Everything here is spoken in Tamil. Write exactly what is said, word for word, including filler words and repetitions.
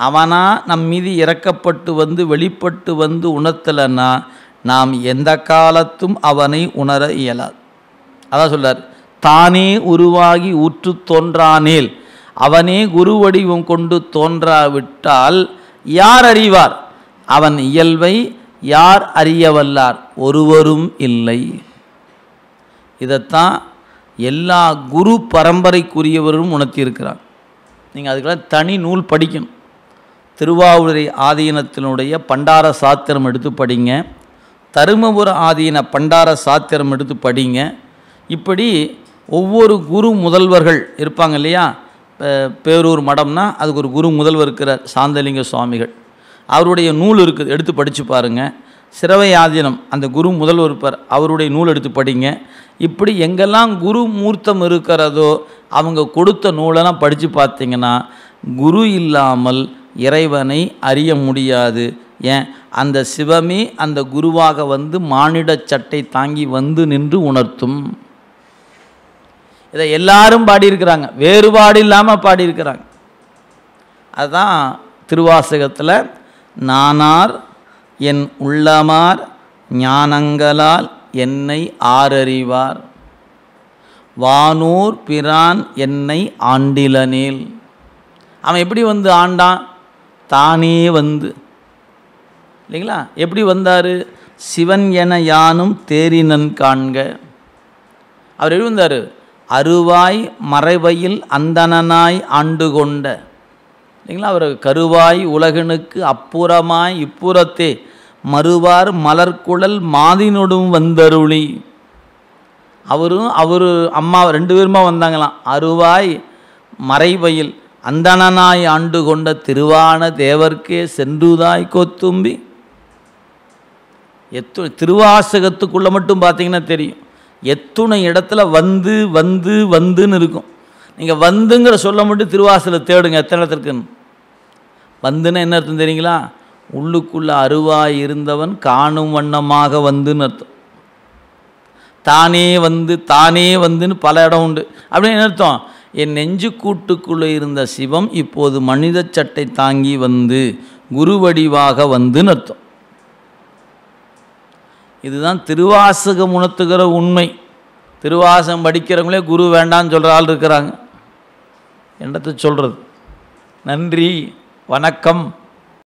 அவனா நம் மீது இறக்கப்பட்டு வந்து வெளிப்பட்டு வந்து உணர்த்தலைன்னா நாம் எந்த காலத்தும் அவனை உணர இயலாது. அதான் சொல்றார், தானே உருவாகி ஊற்று தோன்றானேல் அவனே குரு வடிவம் கொண்டு தோன்றாவிட்டால் யார் அறிவார்? அவன் இயல்பை யார் அறியவல்லார்? ஒருவரும் இல்லை. இதைத்தான் எல்லா குரு பரம்பரைக்குரியவரும் உணர்த்தியிருக்கிறார். நீங்கள் அதுக்கெல்லாம் தனி நூல் படிக்கணும். திருவாவூரை ஆதீனத்தினுடைய பண்டார சாத்திரம் எடுத்து படிங்க, தருமபுர ஆதீன பண்டார சாத்திரம் எடுத்து படிங்க. இப்படி ஒவ்வொரு குரு முதல்வர்கள் இருப்பாங்க இல்லையா? பேரூர் மடம்னா அதுக்கு ஒரு குரு முதல்வர் இருக்கிறார், சாந்தலிங்க சுவாமிகள். அவருடைய நூல் இருக்குது, எடுத்து படித்து பாருங்கள். சிரவை ஆதீனம் அந்த குரு முதல்வர் இருப்பார், அவருடைய நூல் எடுத்து படிங்க. இப்படி எங்கெல்லாம் குரு மூர்த்தம் இருக்கிறதோ அவங்க கொடுத்த நூலெல்லாம் படித்து பார்த்தீங்கன்னா குரு இல்லாமல் இறைவனை அறிய முடியாது. ஏன்? அந்த சிவமே அந்த குருவாக வந்து மானிட சட்டை தாங்கி வந்து நின்று உணர்த்தும். இதை எல்லாரும் பாடியிருக்கிறாங்க, வேறுபாடு இல்லாமல் பாடியிருக்கிறாங்க. அதுதான் திருவாசகத்தில் நானார் என் உள்ளமார் ஞானங்களால் என்னை ஆரறிவார், வானூர் பிரான் என்னை ஆண்டிலனேல். அவன் எப்படி வந்து ஆண்டான்? தானே வந்து, இல்லைங்களா? எப்படி வந்தார்? சிவன் என யானும் தேரினன் காண்க. அவர் எப்படி வந்தார்? அருவாய் மறைவையில் அந்தணனாய் ஆண்டு கொண்ட, இல்லைங்களா? அவர் கருவாய் உலகனுக்கு அப்புறமாய் இப்புறத்தே மறுவார் மலர்குழல் மாதினொடும் வந்தருளி. அவரும் அவரு அம்மா ரெண்டு பேருமா வந்தாங்களாம். அருவாய் மறைவையில் அந்தணனாய் ஆண்டு கொண்ட திருவான தேவர்க்கே சென்றுதாய் கொத்தும்பி. எத்து திருவாசகத்துக்குள்ளே மட்டும் பார்த்தீங்கன்னா தெரியும், எத்துணை இடத்துல வந்து வந்து வந்துன்னு இருக்கும். நீங்கள் வந்துங்கிற சொல்ல மட்டும் திருவாசலை தேடுங்க, எத்தனை இடத்துக்குன்னு. வந்துன்னு என்ன அர்த்தம் தெரியுங்களா? உள்ளுக்குள்ளே அருவாய் இருந்தவன் காணும் வண்ணமாக வந்துன்னு அர்த்தம். தானே வந்து தானே வந்துன்னு பல இடம் உண்டு. அப்படின்னு என்ன அர்த்தம்? என் நெஞ்சு கூட்டுக்குள்ளே இருந்த சிவம் இப்போது மனித சட்டை தாங்கி வந்து குருவடிவாக வந்துன்னு அர்த்தம். இதுதான் திருவாசகம் உணர்த்துகிற உண்மை. திருவாசகம் படிக்கிறவங்களே குரு வேண்டான்னு சொல்கிற ஆள் இருக்கிறாங்க. என்னத்தை சொல்கிறது? நன்றி, வணக்கம்.